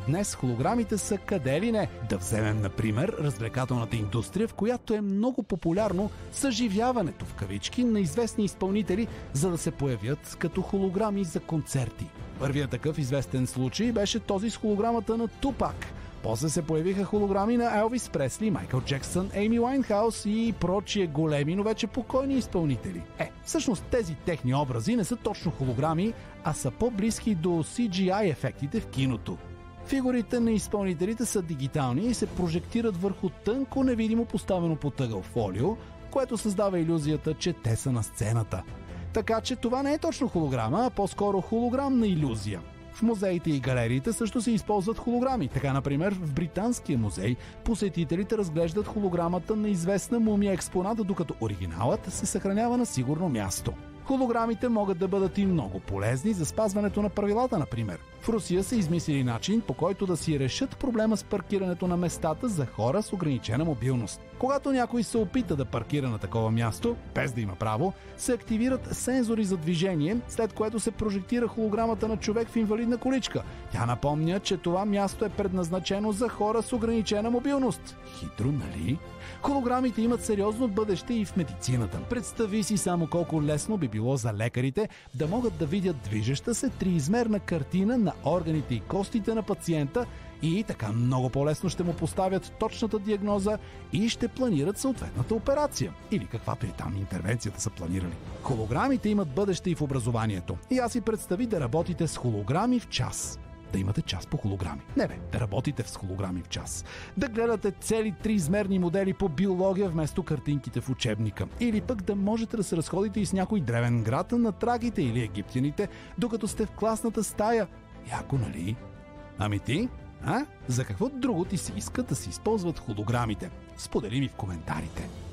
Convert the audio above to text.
днес холограмите са къде ли не. Да вземем, например, развлекателната индустрия, в която е много популярно съживяването в кавички на известни изпълнители, за да се появят като холограми за концерти. Първият такъв известен случай беше този с холограмата на Тупак. После се появиха холограми на Елвис Пресли, Майкъл Джексън, Ейми Уайнхаус и прочие големи, но вече покойни изпълнители. Всъщност тези техни образи не са точно холограми, а са по-близки до CGI ефектите в киното. Фигурите на изпълнителите са дигитални и се прожектират върху тънко невидимо поставено под ъгъл фолио, което създава илюзията, че те са на сцената. Така че това не е точно холограма, а по-скоро холограмна илюзия. В музеите и галериите също се използват холограми. Така, например, в Британския музей посетителите разглеждат холограмата на известна мумия експоната, докато оригиналът се съхранява на сигурно място. Холограмите могат да бъдат и много полезни за спазването на правилата, например. В Русия са измислили начин, по който да си решат проблема с паркирането на местата за хора с ограничена мобилност. Когато някой се опита да паркира на такова място, без да има право, се активират сензори за движение, след което се прожектира холограмата на човек в инвалидна количка. Тя напомня, че това място е предназначено за хора с ограничена мобилност. Хитро, нали? Холограмите имат сериозно бъдеще и в медицината. Представи си само колко лесно би било за лекарите да могат да видят движеща се триизмерна картина на органите и костите на пациента и така много по-лесно ще му поставят точната диагноза и ще планират съответната операция. Или каквато и там интервенцията са планирали. Холограмите имат бъдеще и в образованието. И аз си представи да работите с холограми в час. Да имате час по холограми. Да работите с холограми в час. Да гледате цели триизмерни модели по биология вместо картинките в учебника. Или пък да можете да се разходите и с някой древен град на трагите или египтяните, докато сте в класната стая. Яко, нали? Ами ти? За какво друго ти се иска да се използват холограмите? Сподели ми в коментарите.